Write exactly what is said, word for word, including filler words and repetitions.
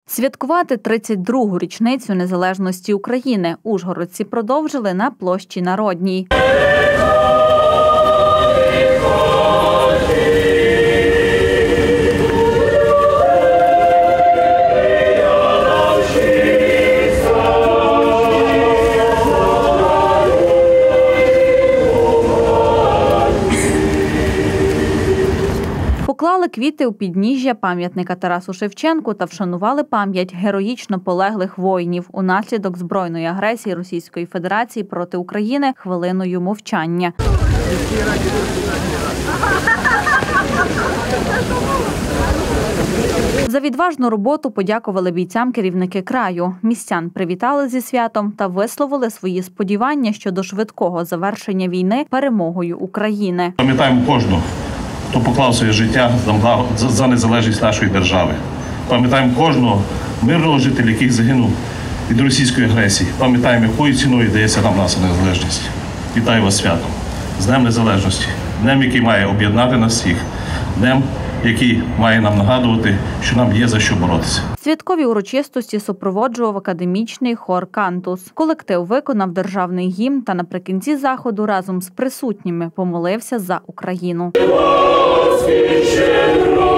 Святкувати тридцять другу річницю незалежності України ужгородці продовжили на площі Народній. Поклали квіти у підніжжя пам'ятника Тарасу Шевченку та вшанували пам'ять героїчно полеглих воїнів унаслідок збройної агресії Російської Федерації проти України хвилиною мовчання. За відважну роботу подякували бійцям керівники краю. Містян привітали зі святом та висловили свої сподівання щодо швидкого завершення війни перемогою України. Пам'ятаємо кожного, хто поклав своє життя за незалежність нашої держави. Пам'ятаємо кожного мирного жителя, який загинув від російської агресії. Пам'ятаємо, якою ціною дається нам наша незалежність. Вітаю вас святом, з Днем Незалежності, днем, який має об'єднати нас всіх, днем, який має нам нагадувати, що нам є за що боротися. Святкові урочистості супроводжував академічний хор «Кантус». Колектив виконав державний гімн та наприкінці заходу разом з присутніми помолився за Україну.